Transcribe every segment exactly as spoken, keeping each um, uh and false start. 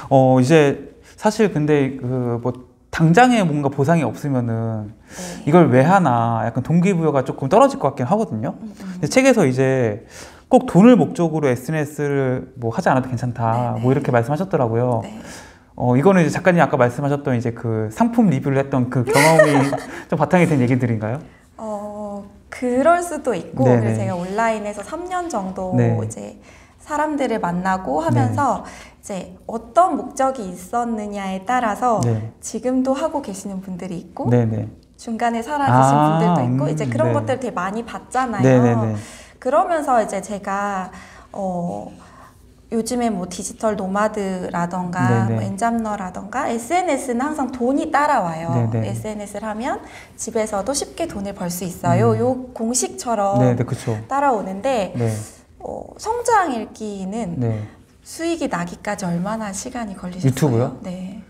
어, 이제 사실 근데 그 뭐 당장에 뭔가 보상이 없으면은 네. 이걸 왜 하나 약간 동기부여가 조금 떨어질 것 같긴 하거든요. 음, 음. 근데 책에서 이제 꼭 돈을 목적으로 에스엔에스를 뭐 하지 않아도 괜찮다 네네. 뭐 이렇게 말씀하셨더라고요. 네. 어, 이거는 이제 작가님 아까 말씀하셨던 이제 그 상품 리뷰를 했던 그 경험이 좀 바탕이 된 얘기들인가요? 어, 그럴 수도 있고, 네네. 그래서 제가 온라인에서 삼 년 정도 네. 이제 사람들을 만나고 하면서 이제 어떤 목적이 있었느냐에 따라서 네. 지금도 하고 계시는 분들이 있고, 네네. 중간에 사라지신 아, 분들도 있고, 음, 이제 그런 네. 것들 되게 많이 봤잖아요. 네네네. 그러면서 이제 제가 어, 요즘에 뭐 디지털 노마드라던가 네네. 뭐 엔잡러라던가 에스엔에스는 항상 돈이 따라와요. 네네. 에스엔에스를 하면 집에서도 쉽게 돈을 벌 수 있어요. 음. 요 공식처럼 네네, 그쵸. 따라오는데 네. 어, 성장 읽기는 네. 수익이 나기까지 얼마나 시간이 걸리셨어요? 유튜브요? 네.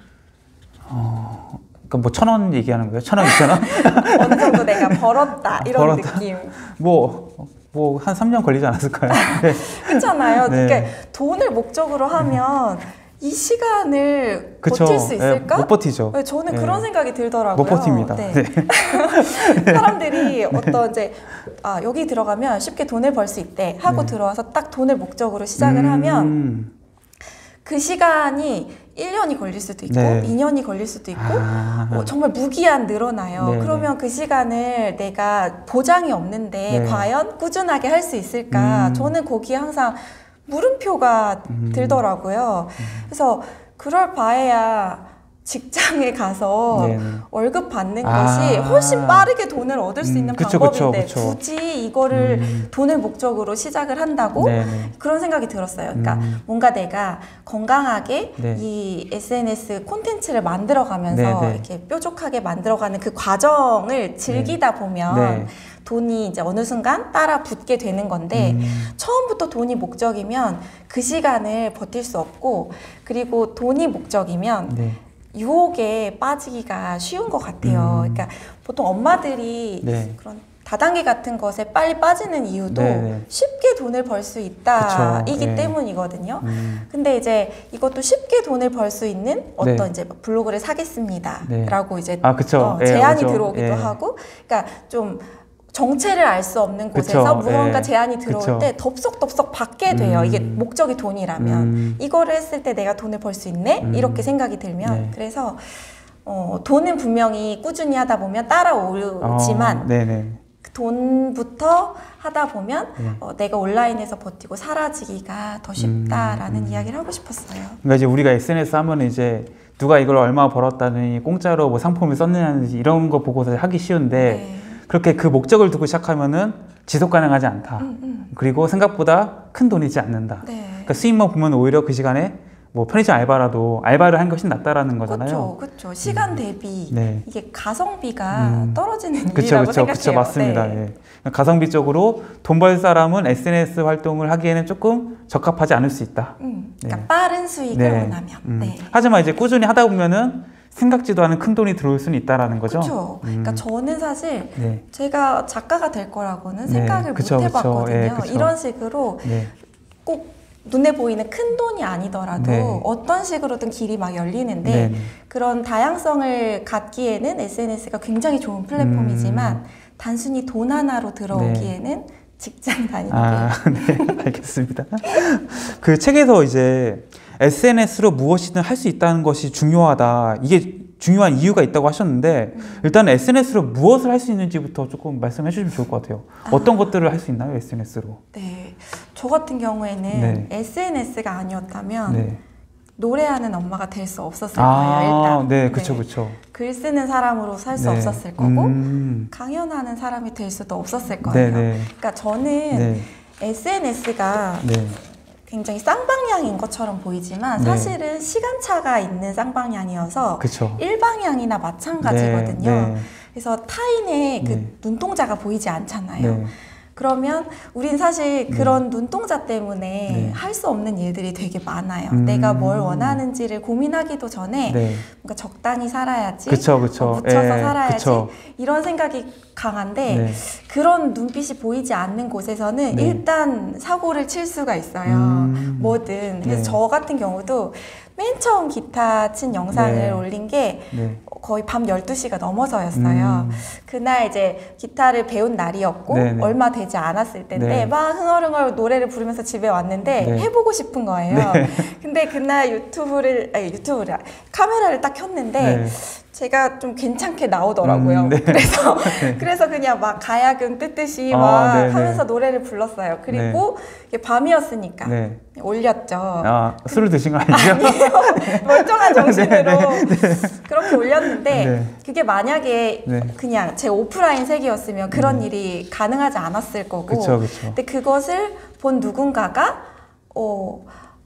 어, 그러니까 뭐 천 원 얘기하는 거예요? 천 원, 이천 원? 어느 정도 내가 벌었다 이런 벌었다. 느낌. 뭐, 뭐, 한 삼 년 걸리지 않았을까요? 네. 그렇잖아요. 네. 그러니까 돈을 목적으로 하면 이 시간을 그쵸. 버틸 수 있을까? 네, 못 버티죠. 네, 저는 네. 그런 생각이 들더라고요. 못 버팁니다. 네. 네. 사람들이 어떤 이제 아, 여기 들어가면 쉽게 돈을 벌 수 있대 하고 네. 들어와서 딱 돈을 목적으로 시작을 음. 하면 그 시간이 일 년이 걸릴 수도 있고 네. 이 년이 걸릴 수도 있고 아. 어, 정말 무기한 늘어나요. 네. 그러면 그 시간을 내가 보장이 없는데 네. 과연 꾸준하게 할 수 있을까? 음. 저는 거기에 항상 물음표가 음. 들더라고요. 음. 그래서 그럴 바에야 직장에 가서 네네. 월급 받는 아. 것이 훨씬 빠르게 돈을 얻을 수 음, 있는 그쵸, 방법인데 그쵸, 그쵸. 굳이 이거를 음. 돈을 목적으로 시작을 한다고? 네네. 그런 생각이 들었어요. 그러니까 음. 뭔가 내가 건강하게 네. 이 에스엔에스 콘텐츠를 만들어가면서 네네. 이렇게 뾰족하게 만들어가는 그 과정을 즐기다 보면 네. 돈이 이제 어느 순간 따라 붙게 되는 건데 음. 처음부터 돈이 목적이면 그 시간을 버틸 수 없고 그리고 돈이 목적이면 네. 유혹에 빠지기가 쉬운 것 같아요. 음. 그러니까 보통 엄마들이 네. 그런 다단계 같은 것에 빨리 빠지는 이유도 네네. 쉽게 돈을 벌 수 있다 그쵸. 이기 네. 때문이거든요. 음. 근데 이제 이것도 쉽게 돈을 벌 수 있는 어떤 네. 이제 블로그를 사겠습니다 네. 라고 이제 아, 그쵸. 어, 예, 제안이 오죠. 들어오기도 예. 하고 그러니까 좀 정체를 알 수 없는 곳에서 그쵸. 무언가 예. 제안이 들어올 그쵸. 때 덥석덥석 받게 돼요. 음. 이게 목적이 돈이라면 음. 이거를 했을 때 내가 돈을 벌 수 있네? 음. 이렇게 생각이 들면 네. 그래서 어, 돈은 분명히 꾸준히 하다 보면 따라오지만 어, 네네. 그 돈부터 하다 보면 네. 어, 내가 온라인에서 버티고 사라지기가 더 쉽다라는 음, 음. 이야기를 하고 싶었어요. 그러니까 이제 우리가 에스엔에스 하면 이제 누가 이걸 얼마 벌었다니 공짜로 뭐 상품을 썼느냐든지 이런 거 보고서 하기 쉬운데 네. 그렇게 그 목적을 두고 시작하면은 지속 가능하지 않다. 음, 음. 그리고 생각보다 큰 돈이지 않는다. 네. 그러니까 수익만 보면 오히려 그 시간에 뭐 편의점 알바라도 알바를 하는 것이 낫다라는 거잖아요. 그렇죠, 그렇죠. 시간 대비 네. 이게 가성비가 음. 떨어지는 그쵸, 일이라고 그쵸, 생각해요. 그쵸, 맞습니다. 네. 예. 가성비 쪽으로 돈 벌 사람은 에스엔에스 활동을 하기에는 조금 적합하지 않을 수 있다. 음, 그러니까 네. 빠른 수익을 네. 원하면. 음. 네. 하지만 이제 꾸준히 하다 보면은 생각지도 않은 큰 돈이 들어올 수는 있다라는 거죠. 그렇죠. 그러니까 음. 저는 사실 네. 제가 작가가 될 거라고는 네. 생각을 그쵸, 못 그쵸. 해봤거든요. 예, 그쵸. 이런 식으로 네. 꼭 눈에 보이는 큰 돈이 아니더라도 네. 어떤 식으로든 길이 막 열리는데 네. 그런 다양성을 갖기에는 에스엔에스가 굉장히 좋은 플랫폼이지만 음. 단순히 돈 하나로 들어오기에는 직장 다니는 아, 게 네, 알겠습니다. 그 책에서 이제 에스엔에스로 무엇이든 할 수 있다는 것이 중요하다. 이게 중요한 이유가 있다고 하셨는데 음. 일단 에스엔에스로 무엇을 할 수 있는지부터 조금 말씀해 주시면 좋을 것 같아요. 아. 어떤 것들을 할 수 있나요, 에스엔에스로? 네, 저 같은 경우에는 네. 에스엔에스가 아니었다면 네. 노래하는 엄마가 될 수 없었을 아, 거예요. 일단 네, 그쵸, 그쵸. 글 쓰는 사람으로 살 수 네. 없었을 거고 음. 강연하는 사람이 될 수도 없었을 거예요. 네, 네. 그러니까 저는 네. 에스엔에스가 네. 굉장히 쌍방향인 것처럼 보이지만 네. 사실은 시간차가 있는 쌍방향이어서 그쵸. 일방향이나 마찬가지거든요. 네, 네. 그래서 타인의 그 네. 눈동자가 보이지 않잖아요. 네. 그러면 우린 사실 그런 네. 눈동자 때문에 네. 할 수 없는 일들이 되게 많아요. 음. 내가 뭘 원하는지를 고민하기도 전에 네. 뭔가 적당히 살아야지, 그쵸, 그쵸. 어, 묻혀서 예, 살아야지 그쵸. 이런 생각이 강한데 네. 그런 눈빛이 보이지 않는 곳에서는 네. 일단 사고를 칠 수가 있어요. 음. 뭐든. 그래서 네. 저 같은 경우도 맨 처음 기타 친 영상을 네. 올린 게 네. 거의 밤 열두 시가 넘어서였어요. 음. 그날 이제 기타를 배운 날이었고 네네. 얼마 되지 않았을 때인데 네. 막 흥얼흥얼 노래를 부르면서 집에 왔는데 네. 해보고 싶은 거예요. 근데 그날 유튜브를 아니 유튜브를 카메라를 딱 켰는데 네. 제가 좀 괜찮게 나오더라고요. 음, 네. 그래서 네. 그래서 그냥 막 가야금 뜨듯이 아, 막 네네. 하면서 노래를 불렀어요. 그리고 이게 밤이었으니까 네. 올렸죠. 아, 술을 드신 거 아니죠? 아니에요. 멀쩡한 정신으로 네, 네, 그렇게 올렸는데 네. 그게 만약에 네. 그냥 제 오프라인 세계였으면 그런 네. 일이 가능하지 않았을 거고 그쵸, 그쵸. 근데 그것을 본 누군가가 어,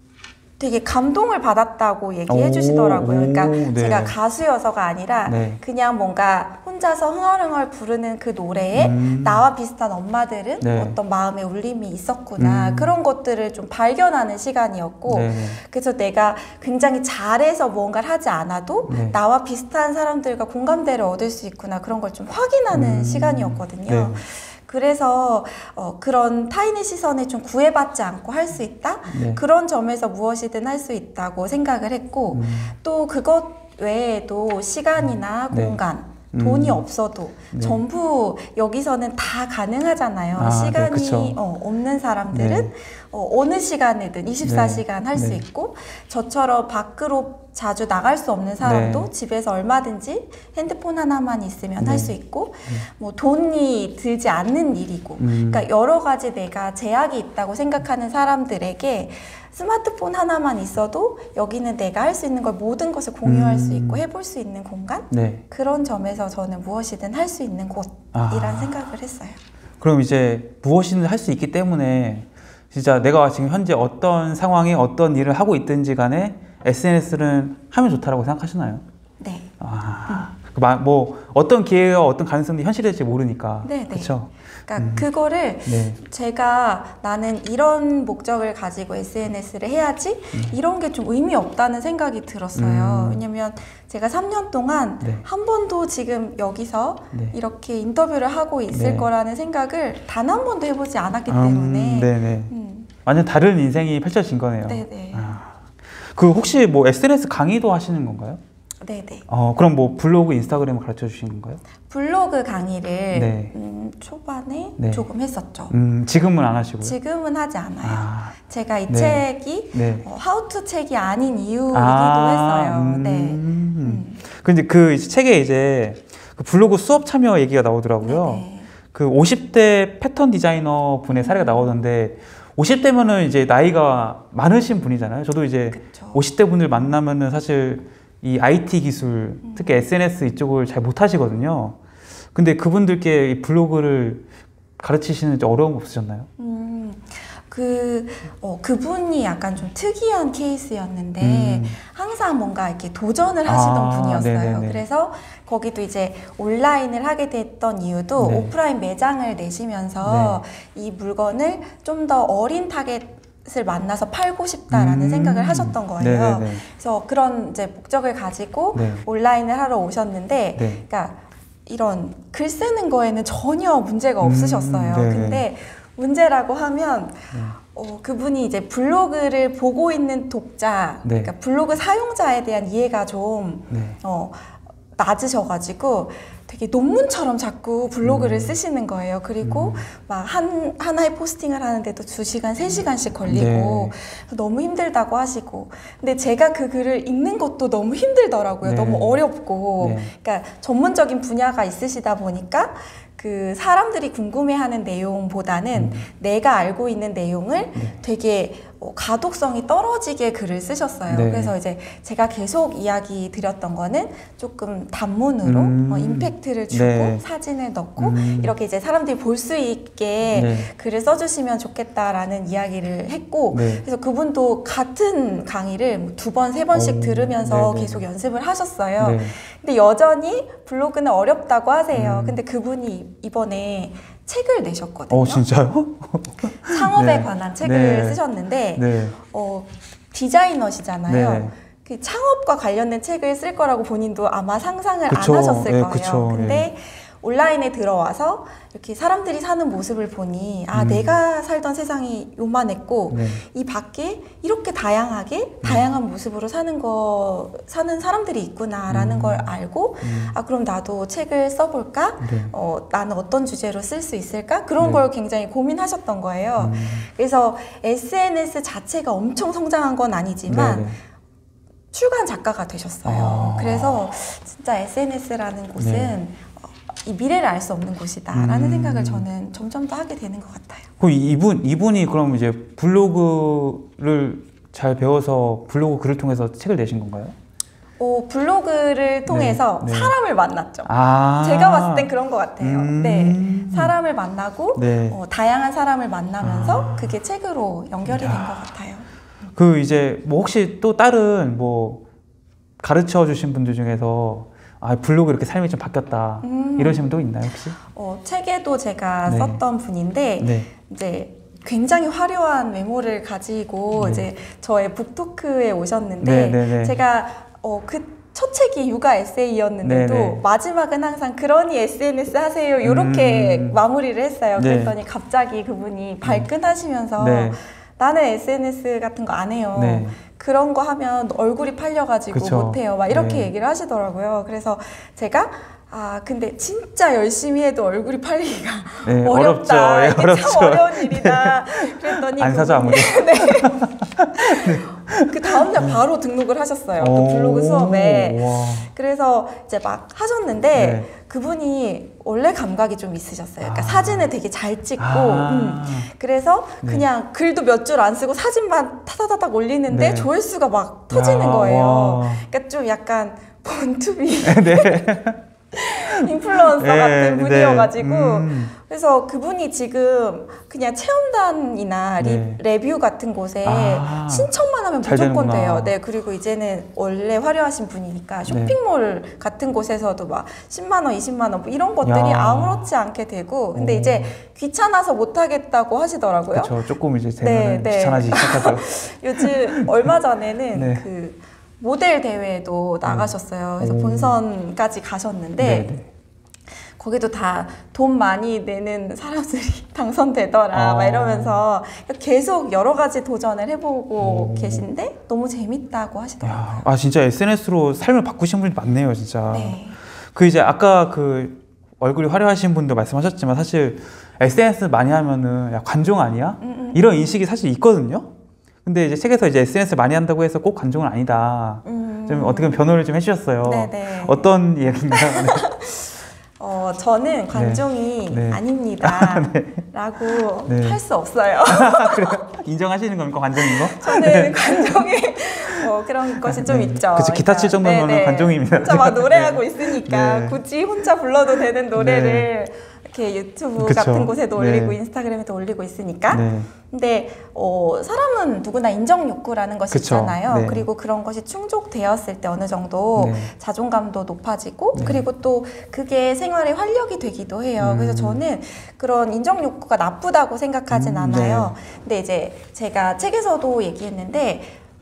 되게 감동을 받았다고 얘기해 오, 주시더라고요. 그러니까 오, 네. 제가 가수여서가 아니라 네. 그냥 뭔가 혼자서 흥얼흥얼 부르는 그 노래에 음. 나와 비슷한 엄마들은 네. 어떤 마음의 울림이 있었구나. 음. 그런 것들을 좀 발견하는 시간이었고 네. 그래서 내가 굉장히 잘해서 무언가를 하지 않아도 네. 나와 비슷한 사람들과 공감대를 얻을 수 있구나. 그런 걸 좀 확인하는 음. 시간이었거든요. 네. 그래서 어, 그런 타인의 시선에 좀 구애받지 않고 할 수 있다? 네. 그런 점에서 무엇이든 할 수 있다고 생각을 했고 음. 또 그것 외에도 시간이나 네. 공간 음. 돈이 없어도 네. 전부 여기서는 다 가능하잖아요. 아, 네, 시간이 그쵸. 어, 없는 사람들은 네. 어, 어느 시간이든 이십사 시간 할 수 네. 있고 저처럼 밖으로 자주 나갈 수 없는 사람도 네. 집에서 얼마든지 핸드폰 하나만 있으면 네. 할 수 있고 뭐 돈이 들지 않는 일이고 음. 그러니까 여러 가지 내가 제약이 있다고 생각하는 사람들에게 스마트폰 하나만 있어도 여기는 내가 할 수 있는 걸 모든 것을 공유할 음. 수 있고 해볼 수 있는 공간 네. 그런 점에서 저는 무엇이든 할 수 있는 곳이란 아. 생각을 했어요. 그럼 이제 무엇이든 할 수 있기 때문에 진짜 내가 지금 현재 어떤 상황에 어떤 일을 하고 있든지 간에 에스엔에스는 하면 좋다라고 생각하시나요? 네. 아, 그 마- 뭐 어떤 기회가 어떤 가능성이 현실될지 모르니까. 네, 네. 그렇죠. 그러니까 음. 그거를 네. 제가 나는 이런 목적을 가지고 에스엔에스를 해야지 이런 게 좀 의미 없다는 생각이 들었어요. 음. 왜냐면 제가 삼 년 동안 네. 한 번도 지금 여기서 네. 이렇게 인터뷰를 하고 있을 네. 거라는 생각을 단 한 번도 해보지 않았기 음, 때문에 네네. 음, 완전 다른 인생이 펼쳐진 거네요. 네네. 아, 그 혹시 뭐 에스엔에스 강의도 하시는 건가요? 네네. 어, 그럼 뭐 블로그, 인스타그램을 가르쳐 주시는 건가요? 블로그 강의를 네. 음, 초반에 네. 조금 했었죠. 음, 지금은 안 하시고요. 지금은 하지 않아요. 아, 제가 이 네. 책이 네. 어, 하우투 책이 아닌 이유이기도 아, 했어요. 음. 네. 음. 근데 그 책에 이제 그 블로그 수업 참여 얘기가 나오더라고요. 네네. 그 오십 대 패턴 디자이너 분의 사례가 나오던데 오십 대면은 이제 나이가 많으신 분이잖아요. 저도 이제 그쵸. 오십 대 분들 만나면은 사실 이 아이티 기술, 특히 에스엔에스 이쪽을 잘 못하시거든요. 근데 그분들께 이 블로그를 가르치시는 데 어려움 없으셨나요? 음, 그, 어, 그분이 약간 좀 특이한 케이스였는데 음. 항상 뭔가 이렇게 도전을 하시던 아, 분이었어요. 네네네. 그래서 거기도 이제 온라인을 하게 됐던 이유도 네. 오프라인 매장을 내시면서 이 물건을 좀 더 어린 타겟을 만나서 팔고 싶다라는 음. 생각을 하셨던 거예요. 네네네. 그래서 그런 이제 목적을 가지고 네. 온라인을 하러 오셨는데, 네. 그러니까 이런 글 쓰는 거에는 전혀 문제가 없으셨어요. 음, 네. 근데 문제라고 하면 네. 어, 그분이 이제 블로그를 보고 있는 독자, 네. 그러니까 블로그 사용자에 대한 이해가 좀 네. 어, 낮으셔가지고 되게 논문처럼 자꾸 블로그를 음. 쓰시는 거예요. 그리고 음. 막 한, 하나의 포스팅을 하는데도 두 시간, 세 시간씩 걸리고 네. 너무 힘들다고 하시고. 근데 제가 그 글을 읽는 것도 너무 힘들더라고요. 네. 너무 어렵고. 네. 그러니까 전문적인 분야가 있으시다 보니까 그 사람들이 궁금해하는 내용보다는 음. 내가 알고 있는 내용을 네. 되게 어, 가독성이 떨어지게 글을 쓰셨어요. 네. 그래서 이제 제가 계속 이야기 드렸던 거는 조금 단문으로 음. 어, 임팩트를 주고 네. 사진을 넣고 음. 이렇게 이제 사람들이 볼 수 있게 네. 글을 써주시면 좋겠다라는 이야기를 했고 네. 그래서 그분도 같은 강의를 두 번, 세 번씩 오, 들으면서 네네. 계속 연습을 하셨어요. 네. 근데 여전히 블로그는 어렵다고 하세요. 음. 근데 그분이 이번에 책을 내셨거든요. 어, 진짜요? 창업에 네. 관한 책을 네. 쓰셨는데 네. 어, 디자이너시잖아요. 네. 그 창업과 관련된 책을 쓸 거라고 본인도 아마 상상을 그쵸. 안 하셨을 네, 거예요. 그쵸. 근데 네. 온라인에 들어와서 이렇게 사람들이 사는 모습을 보니 아 음. 내가 살던 세상이 요만했고 네. 이 밖에 이렇게 다양하게 다양한 모습으로 사는 거 사는 사람들이 있구나라는 음. 걸 알고 음. 아 그럼 나도 책을 써볼까? 네. 어, 나는 어떤 주제로 쓸 수 있을까? 그런 네. 걸 굉장히 고민하셨던 거예요. 음. 그래서 에스엔에스 자체가 엄청 성장한 건 아니지만 네, 네. 출간 작가가 되셨어요. 아. 그래서 진짜 에스엔에스라는 곳은 네. 어, 이 미래를 알 수 없는 곳이다라는 음. 생각을 저는 점점 더 하게 되는 것 같아요. 그럼 이분 이분이 그럼 이제 블로그를 잘 배워서 블로그 글을 통해서 책을 내신 건가요? 어, 블로그를 통해서 네. 사람을 만났죠. 아. 제가 봤을 땐 그런 것 같아요. 음. 네, 사람을 만나고 네. 어, 다양한 사람을 만나면서 아. 그게 책으로 연결이 된 것 같아요. 그 이제 뭐 혹시 또 다른 뭐 가르쳐 주신 분들 중에서 아 블로그 이렇게 삶이 좀 바뀌었다 음. 이러신 분도 있나요 혹시? 어, 책에도 제가 네. 썼던 분인데 네. 이제 굉장히 화려한 외모를 가지고 네. 이제 저의 북토크에 오셨는데 네, 네, 네. 제가 어, 그 첫 책이 육아 에세이였는데도 네, 네. 마지막은 항상 그러니 에스엔에스 하세요 이렇게 음. 마무리를 했어요. 네. 그랬더니 갑자기 그분이 발끈하시면서 네. 나는 에스엔에스 같은 거 안 해요. 네. 그런 거 하면 얼굴이 팔려가지고 그쵸. 못해요. 막 이렇게 네. 얘기를 하시더라고요. 그래서 제가 아 근데 진짜 열심히 해도 얼굴이 팔리기가 네, 어렵다. 어렵죠. 예, 이게 어렵죠. 참 어려운 일이다. 그랬더니 안 사죠, 아무리. 네. 그 다음날 바로 등록을 하셨어요. 그 오. 블로그 수업에. 와. 그래서 이제 막 하셨는데 네. 그분이 원래 감각이 좀 있으셨어요. 그러니까 아. 사진을 되게 잘 찍고 아. 음. 그래서 네. 그냥 글도 몇 줄 안 쓰고 사진만 타다다닥 올리는데 네. 조회수가 막 터지는 야, 거예요. 와. 그러니까 좀 약간 본투비 네. 인플루언서 네, 같은 분이어가지고 네. 음. 그래서 그분이 지금 그냥 체험단이나 리, 네. 레뷰 같은 곳에 아, 신청만 하면 잘 무조건 되는구나. 돼요. 네, 그리고 이제는 원래 화려하신 분이니까 쇼핑몰 같은 곳에서도 막 십만 원, 이십만 원 뭐 이런 것들이 야. 아무렇지 않게 되고 근데 오. 이제 귀찮아서 못 하겠다고 하시더라고요. 그렇죠. 조금 이제 되면 네, 네. 귀찮아지기 시작하죠. 요즘 얼마 전에는 네. 그 모델 대회도 나가셨어요. 그래서 오. 본선까지 가셨는데 네, 네. 거기도 다 돈 많이 내는 사람들이 당선되더라 아. 막 이러면서 계속 여러 가지 도전을 해보고 오. 계신데 너무 재밌다고 하시더라고요. 야, 아 진짜 에스엔에스로 삶을 바꾸신 분이 많네요, 진짜. 네. 그 이제 아까 그 얼굴이 화려하신 분도 말씀하셨지만 사실 에스엔에스 많이 하면은 야 관종 아니야? 음, 음. 이런 인식이 사실 있거든요. 근데 이제 책에서 이제 에스엔에스 많이 한다고 해서 꼭 관종은 아니다. 음. 좀 어떻게 보면 변호를 좀 해주셨어요. 네네. 어떤 이야기인가요? 네. 어, 저는 관종이 네. 아닙니다. 네. 라고 네. 할 수 없어요. 그래요? 인정하시는 겁니까 관종인 거? 저는 관종이 뭐 그런 것이 좀 네. 있죠. 그쵸, 기타 칠 정도면 네네. 관종입니다. 혼자 막 노래하고 네. 있으니까 네. 굳이 혼자 불러도 되는 노래를 이렇게 유튜브 그쵸. 같은 곳에도 올리고 네. 인스타그램에도 올리고 있으니까. 네. 근데 어, 사람은 누구나 인정 욕구라는 것이 그쵸. 있잖아요. 네. 그리고 그런 것이 충족되었을 때 어느 정도 네. 자존감도 높아지고 네. 그리고 또 그게 생활의 활력이 되기도 해요. 음. 그래서 저는 그런 인정 욕구가 나쁘다고 생각하진 음, 않아요. 근데 이제 제가 책에서도 얘기했는데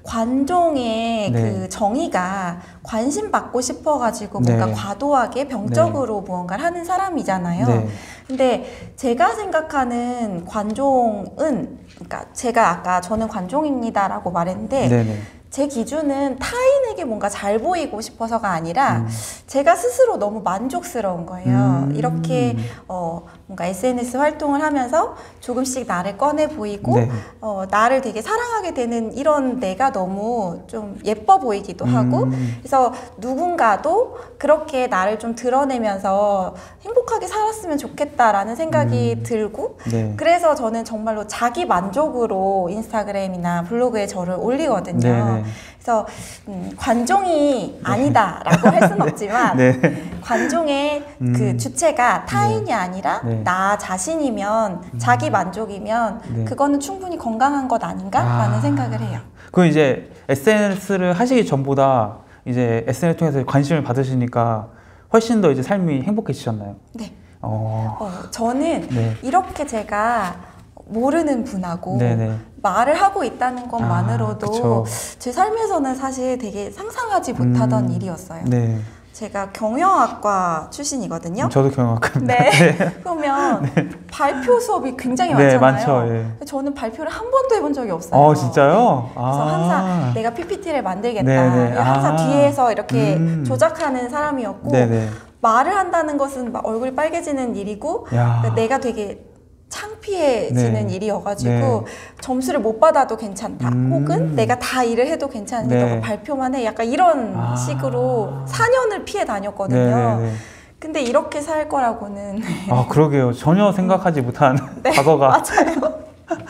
관종의 네. 그 정의가 관심 받고 싶어가지고 뭔가 네. 과도하게 병적으로 무언가를 하는 사람이잖아요. 네. 근데 제가 생각하는 관종은 그러니까 제가 아까 저는 관종입니다라고 말했는데 네네. 제 기준은 타인에게 뭔가 잘 보이고 싶어서가 아니라 음. 제가 스스로 너무 만족스러운 거예요. 음. 이렇게 어 뭔가 에스엔에스 활동을 하면서 조금씩 나를 꺼내 보이고 네. 어 나를 되게 사랑하게 되는 이런 내가 너무 좀 예뻐 보이기도 하고 음. 그래서 누군가도 그렇게 나를 좀 드러내면서 행복하게 살았으면 좋겠다라는 생각이 음. 들고 네. 그래서 저는 정말로 자기 만족으로 인스타그램이나 블로그에 저를 올리거든요. 네네. 그래서 음, 관종이 아니다라고 할 수는 없지만 네. 관종의 음. 그 주체가 타인이 아니라 네. 나 자신이면 자기 만족이면 네. 그거는 충분히 건강한 것 아닌가라는 아. 생각을 해요. 그럼 이제 에스엔에스를 하시기 전보다 이제 에스엔에스 통해서 관심을 받으시니까 훨씬 더 이제 삶이 행복해지셨나요? 네. 어, 어, 저는 네. 이렇게 제가 모르는 분하고 네네. 말을 하고 있다는 것만으로도 아, 제 삶에서는 사실 되게 상상하지 못하던 음, 일이었어요. 네. 제가 경영학과 출신이거든요. 저도 경험합니다. 네. 네. 그러면 발표 수업이 굉장히 네, 많잖아요. 많죠. 예. 저는 발표를 한 번도 해본 적이 없어요. 어, 진짜요? 그래서 아. 항상 내가 피피티를 만들겠다. 네네. 항상 아. 뒤에서 이렇게 음. 조작하는 사람이었고 네네. 말을 한다는 것은 막 얼굴이 빨개지는 일이고 야. 내가 되게 창피해지는 네. 일이어가지고 네. 점수를 못 받아도 괜찮다. 음. 혹은 내가 다 일을 해도 괜찮은데 네. 너가 발표만 해. 약간 이런 아. 식으로 사 년을 피해 다녔거든요. 네네네. 근데 이렇게 살 거라고는 아, 그러게요. 전혀 생각하지 못한 네, 과거가. 맞아요.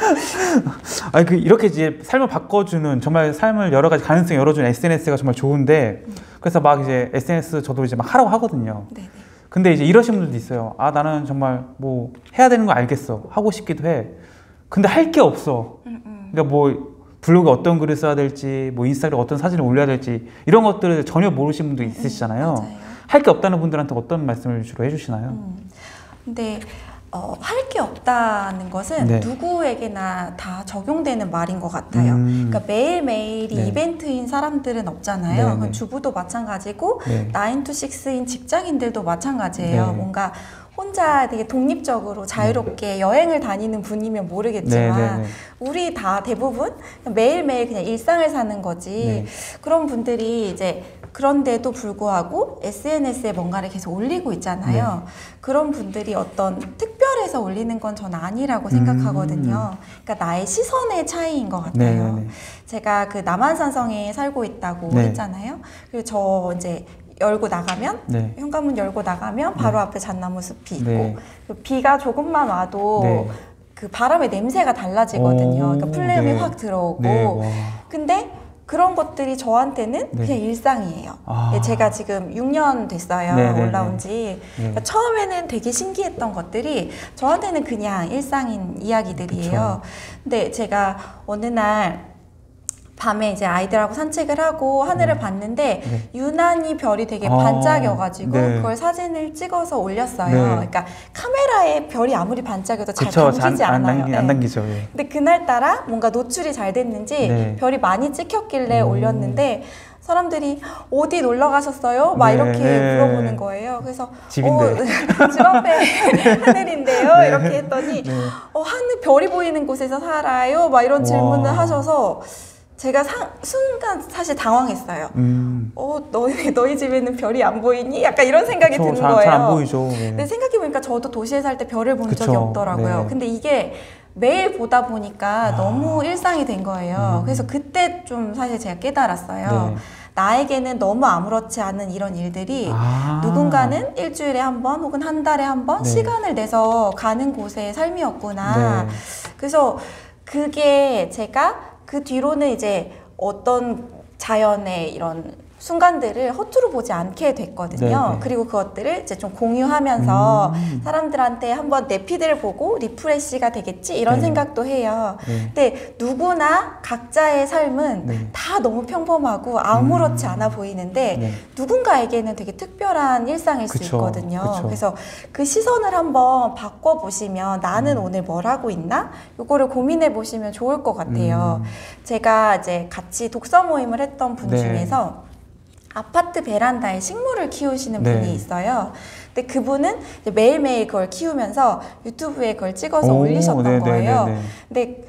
아니, 그, 이렇게 이제 삶을 바꿔주는, 정말 삶을 여러 가지 가능성 열어주는 에스엔에스가 정말 좋은데, 그래서 막 이제 에스엔에스 저도 이제 막 하라고 하거든요. 네네. 근데 이제 이러신 분들도 있어요. 아, 나는 정말 뭐 해야 되는 거 알겠어. 하고 싶기도 해. 근데 할 게 없어. 음, 음. 그러니까 뭐 블로그에 어떤 글을 써야 될지, 뭐 인스타그램에 어떤 사진을 올려야 될지, 이런 것들을 전혀 모르시는 분도 있으시잖아요. 음, 맞아요. 할 게 없다는 분들한테 어떤 말씀을 주로 해주시나요? 음. 근데 어, 할 게 없다는 것은 네. 누구에게나 다 적용되는 말인 것 같아요. 음. 그러니까 매일매일이 네. 이벤트인 사람들은 없잖아요. 네, 그럼 네. 주부도 마찬가지고 네. 나인 투 식스인 직장인들도 마찬가지예요. 네. 뭔가 혼자 되게 독립적으로 자유롭게 여행을 다니는 분이면 모르겠지만 네, 네, 네. 우리 다 대부분 매일매일 그냥 일상을 사는 거지. 네. 그런 분들이 이제 그런데도 불구하고 에스엔에스에 뭔가를 계속 올리고 있잖아요. 네. 그런 분들이 어떤 특별해서 올리는 건 전 아니라고 생각하거든요. 그러니까 나의 시선의 차이인 것 같아요. 네, 네, 네. 제가 그 남한산성에 살고 있다고 네. 했잖아요. 그리고 저 이제 열고 나가면 네. 현관문 열고 나가면 바로 앞에 잣나무 숲이 있고 네. 그 비가 조금만 와도 네. 그 바람의 냄새가 달라지거든요. 오, 그러니까 플레임이 네. 확 들어오고 네, 와. 근데 그런 것들이 저한테는 네. 그냥 일상이에요. 아. 예, 제가 지금 육 년 됐어요. 네, 네, 올라온 네. 지. 네. 그러니까 처음에는 되게 신기했던 것들이 저한테는 그냥 일상인 이야기들이에요. 근데 제가 어느 날 밤에 이제 아이들하고 산책을 하고 하늘을 네. 봤는데 네. 유난히 별이 되게 아, 반짝여가지고 네. 그걸 사진을 찍어서 올렸어요. 네. 그러니까 카메라에 별이 아무리 반짝여도 잘 그쵸, 담기지 안, 안, 않아요. 남기, 안 네. 남기죠. 예. 근데 그날따라 뭔가 노출이 잘 됐는지 네. 별이 많이 찍혔길래 오. 올렸는데 사람들이 어디 놀러 가셨어요? 막 네. 이렇게 네. 물어보는 거예요. 그래서 집인데. 어, 집 앞에 하늘인데요. 네. 이렇게 했더니 네. 어, 하늘 별이 보이는 곳에서 살아요? 막 이런 질문을 와. 하셔서 제가 상, 순간 사실 당황했어요. 음. 어, 너희, 너희 집에는 별이 안 보이니? 약간 이런 생각이 그쵸, 드는 잘, 거예요. 잘 안 보이죠. 네. 근데 생각해보니까 저도 도시에 살 때 별을 본 그쵸. 적이 없더라고요. 네. 근데 이게 매일 보다 보니까 아. 너무 일상이 된 거예요. 음. 그래서 그때 좀 사실 제가 깨달았어요. 네. 나에게는 너무 아무렇지 않은 이런 일들이 아. 누군가는 일주일에 한 번 혹은 한 달에 한 번 네. 시간을 내서 가는 곳의 삶이었구나. 네. 그래서 그게 제가 그 뒤로는 이제 어떤 자연의 이런 순간들을 허투루 보지 않게 됐거든요. 네네. 그리고 그것들을 이제 좀 공유하면서 음. 사람들한테 한번 내 피드를 보고 리프레시가 되겠지 이런 네. 생각도 해요. 네. 근데 누구나 각자의 삶은 네. 다 너무 평범하고 아무렇지 음. 않아 보이는데 네. 누군가에게는 되게 특별한 일상일 수 그쵸, 있거든요. 그쵸. 그래서 그 시선을 한번 바꿔보시면 나는 음. 오늘 뭘 하고 있나? 이거를 고민해 보시면 좋을 것 같아요. 음. 제가 이제 같이 독서 모임을 했던 분 네. 중에서 아파트 베란다에 식물을 키우시는 네. 분이 있어요. 근데 그분은 이제 매일매일 그걸 키우면서 유튜브에 그걸 찍어서 오, 올리셨던 네네네네. 거예요. 근데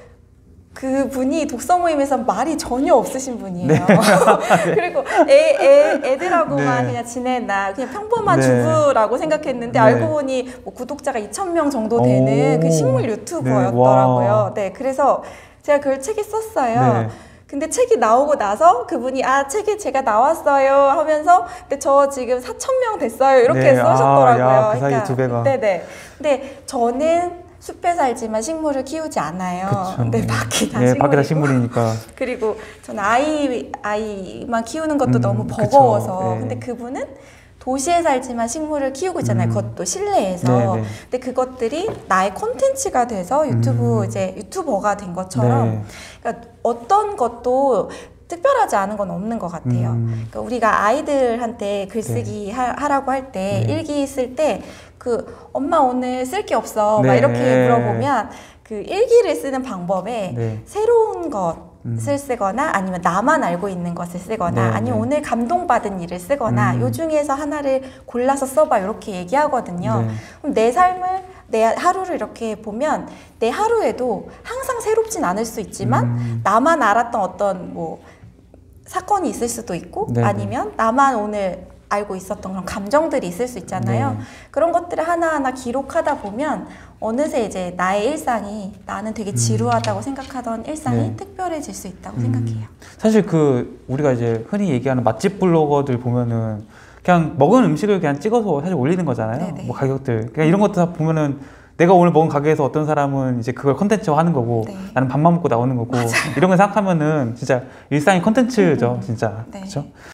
그 분이 독서 모임에서 말이 전혀 없으신 분이에요. 그리고 애, 애, 애들하고만 네. 그냥 지내나 그냥 평범한 네. 주부라고 생각했는데 네. 알고 보니 뭐 구독자가 이천 명 정도 되는 오. 그 식물 네, 유튜버였더라고요. 와. 네, 그래서 제가 그걸 책에 썼어요. 네. 근데 책이 나오고 나서 그분이 아 책에 제가 나왔어요 하면서 근데 저 지금 사천 명 됐어요 이렇게 네. 쓰셨더라고요. 아, 야, 그 사이에 두 배가. 네네. 근데 저는 숲에 살지만 식물을 키우지 않아요. 그쵸. 근데 밖에 다 네, 식물이고. 밖에 다 식물이니까. 그리고 전 아이 아이만 키우는 것도 음, 너무 그쵸. 버거워서. 네. 근데 그분은 도시에 살지만 식물을 키우고 있잖아요. 음. 그것도 실내에서. 네네. 근데 그것들이 나의 콘텐츠가 돼서 유튜브 음. 이제 유튜버가 된 것처럼 네. 그러니까 어떤 것도 특별하지 않은 건 없는 것 같아요. 음. 그러니까 우리가 아이들한테 글쓰기 네. 하, 하라고 할 때 네. 일기 쓸 때 그 엄마 오늘 쓸 게 없어 막 네. 이렇게 물어보면 그 일기를 쓰는 방법에 네. 새로운 것을 음. 쓰거나 아니면 나만 알고 있는 것을 쓰거나 네, 아니면 네. 오늘 감동받은 일을 쓰거나 음. 요 중에서 하나를 골라서 써봐 이렇게 얘기하거든요. 네. 그럼 내 삶을 내 하루를 이렇게 보면 내 하루에도 항상 새롭진 않을 수 있지만 음. 나만 알았던 어떤 뭐 사건이 있을 수도 있고 네네. 아니면 나만 오늘 알고 있었던 그런 감정들이 있을 수 있잖아요. 네. 그런 것들을 하나하나 기록하다 보면 어느새 이제 나의 일상이 나는 되게 지루하다고 생각하던 일상이 네. 특별해질 수 있다고 음. 생각해요. 사실 그 우리가 이제 흔히 얘기하는 맛집 블로거들 보면은 그냥 먹은 음식을 그냥 찍어서 사실 올리는 거잖아요. 네네. 뭐 가격들. 그냥 이런 것도 다 보면은 내가 오늘 먹은 가게에서 어떤 사람은 이제 그걸 컨텐츠화 하는 거고 네. 나는 밥만 먹고 나오는 거고 이런 걸 생각하면은 진짜 일상이 컨텐츠죠, 진짜. 네. 그렇죠?